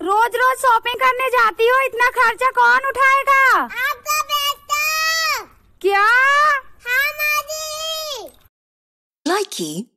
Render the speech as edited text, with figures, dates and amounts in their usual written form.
रोज रोज shopping करने जाती हो, इतना खर्चा कौन उठाएगा? आपका बेटा। क्या? हाँ माँ जी। Likey